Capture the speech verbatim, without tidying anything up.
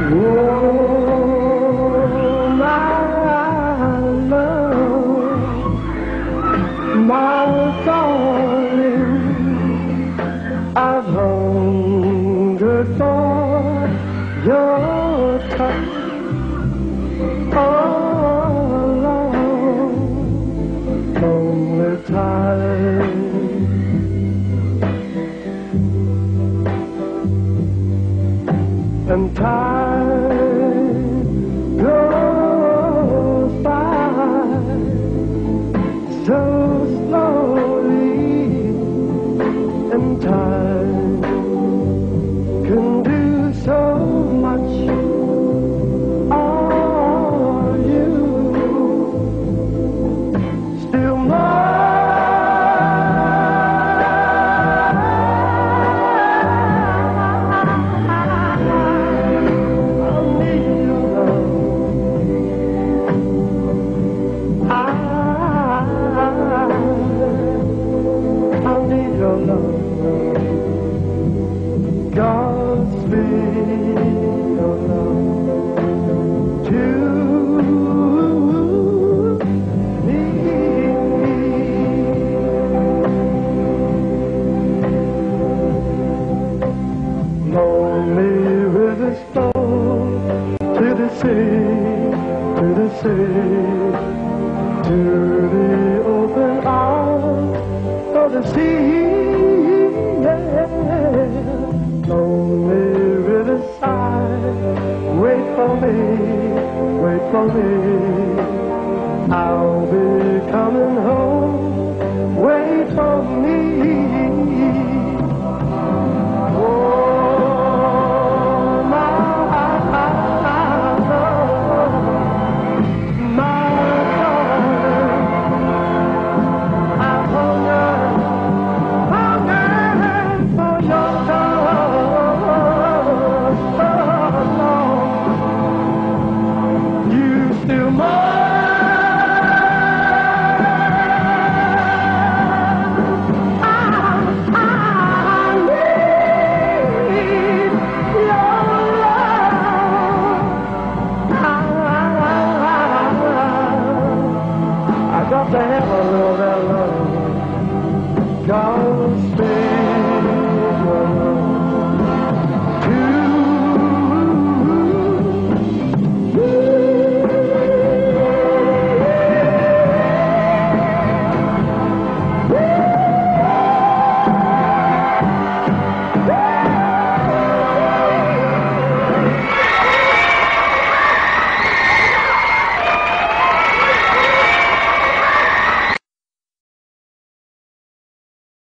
Oh, my love, my darling, I've hungered for your touch all along, lonely time. And time goes by so slowly, and time can do so much. Are you still mine? Godspeed your love to me. Lonely rivers flow to the sea, to the sea, to the open arms of the sea. Lonely riverside, wait for me, wait for me, I'll be coming home.